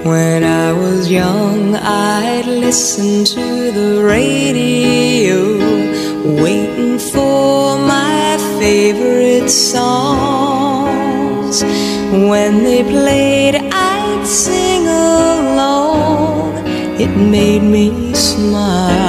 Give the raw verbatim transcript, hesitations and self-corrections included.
When I was young, I'd listen to the radio, waiting for my favorite songs. When they played, I'd sing along. It made me smile.